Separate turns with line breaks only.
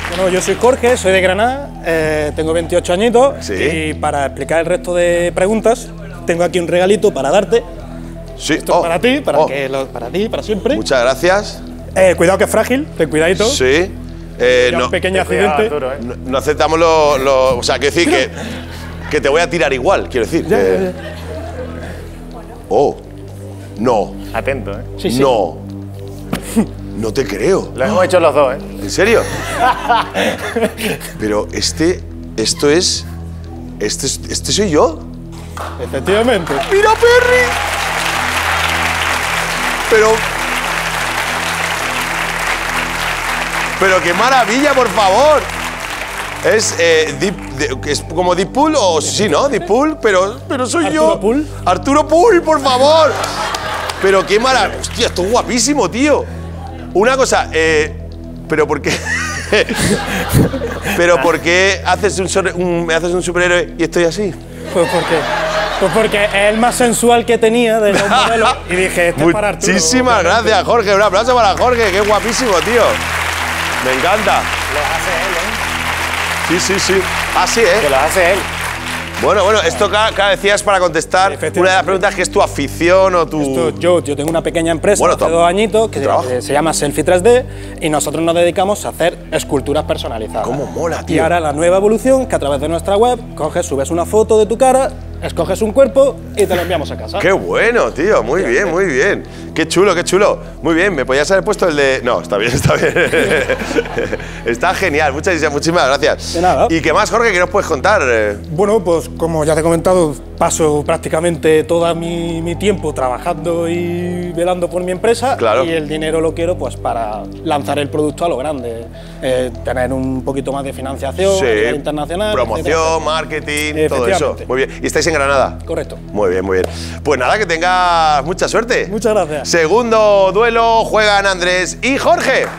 Bueno, yo soy Jorge, soy de Granada, tengo 28 añitos.
Sí.
Y para explicar el resto de preguntas, tengo aquí un regalito para darte.
Sí.
Esto es para ti, para ti, para siempre.
Muchas gracias.
Cuidado que es frágil, ten cuidadito.
Sí.
Un pequeño accidente.
Arturo,
No aceptamos o sea, quiero decir que te voy a tirar igual, quiero decir.
Ya.
Oh. No.
Atento, ¿eh?
Sí, sí.
No. No te creo.
Lo hemos hecho los dos, ¿eh?
¿En serio? Pero este soy yo.
Efectivamente.
¡Mira, Perry! Pero qué maravilla, por favor. Es como Deadpool o sí, ¿no? Deadpool, pero soy yo.
¿Arturo Pool?
Arturo Pool, por favor. Pero qué maravilla. Hostia, esto es guapísimo, tío. Una cosa, pero ¿por qué? Pero ¿por qué me haces un superhéroe y estoy así?
Pues porque es el más sensual que tenía de los modelos y dije, este es para Arturo.
Muchísimas gracias, Jorge. Un aplauso para Jorge, qué guapísimo, tío. Me encanta.
Lo hace él, ¿eh?
Sí. Así, ¿eh?
Que lo hace él.
Bueno, esto cada decía es para contestar una de las preguntas que es tu afición o tu...
Yo tengo una pequeña empresa
Bueno,
hace 2 añitos que
trabajo.
se llama Selfie 3D y nosotros nos dedicamos a hacer esculturas personalizadas.
¿Cómo mola, tío?
Y ahora la nueva evolución que a través de nuestra web subes una foto de tu cara, escoges un cuerpo y te lo enviamos a casa.
¡Qué bueno, tío! Muy bien, muy bien. ¡Qué chulo, qué chulo! Muy bien, me podías haber puesto el de... No, está bien, está bien. Está genial, muchísimas gracias.
De nada.
¿Y qué más, Jorge, qué nos puedes contar?
Bueno, pues como ya te he comentado, paso prácticamente todo mi tiempo trabajando y velando por mi empresa.
Claro.
Y el dinero lo quiero pues para lanzar el producto a lo grande, tener un poquito más de financiación a nivel internacional.
Promoción,
etcétera.
marketing, todo eso. Muy bien. ¿Y estáis en Granada?
Correcto.
Muy bien, muy bien. Pues nada, que tengas mucha suerte.
Muchas gracias.
Segundo duelo juegan Andrés y Jorge.